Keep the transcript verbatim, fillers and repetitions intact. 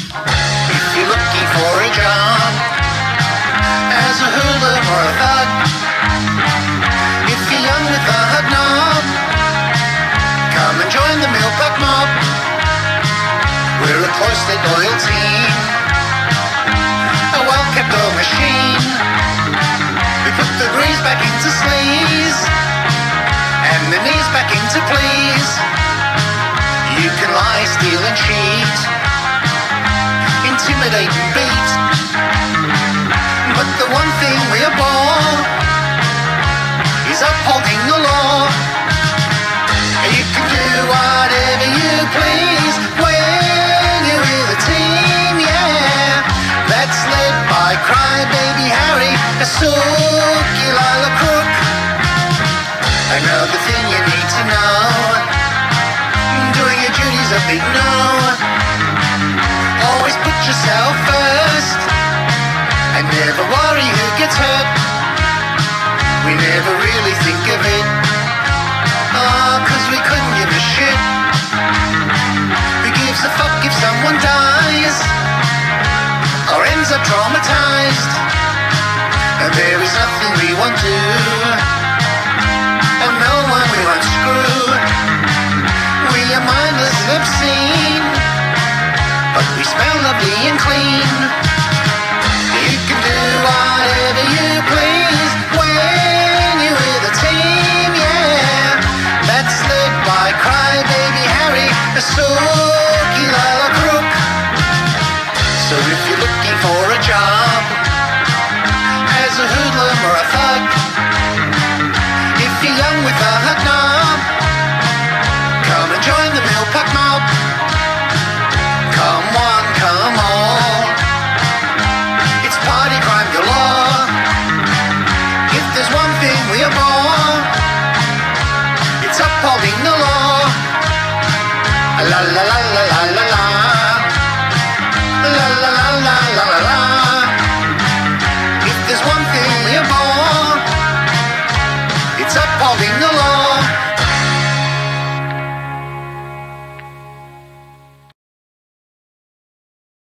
If you're looking for a job as a hoodlum or a thug, if you're young with a hot knob, come and join the Millpack mob. We're a close-knit loyal team, a well-kept old machine. We put the grease back into sleaze and the knees back into please. You can lie, steal and cheat, intimidate and beat, but the one thing we abhor is upholding the law. You can do whatever you please when you're with a team, yeah. That's led by Crybaby Harry, a Sookie Lila Crook. Another thing you need to know, doing your duty's a big no. Always put yourself first and never worry who gets hurt. We never really think of it, oh, cause we couldn't give a shit. Who gives a fuck if someone dies or ends up traumatized? And there is nothing we won't do, and no one we won't screw. We are mindless and obscene, but we smell lovely and clean. You can do whatever you please when you're with a team, yeah. That's led by Crybaby Harry, a Sookie Lila Crook. So if you're looking for a job as a hoodlum or a thug, if you're young with a hot knob, come and join the Millpack mob. Come on, come on, it's party crime galore. If there's one thing we abhor, it's upholding the law. La la la la la la la, la la la la la la la. If there's one thing we abhor, it's upholding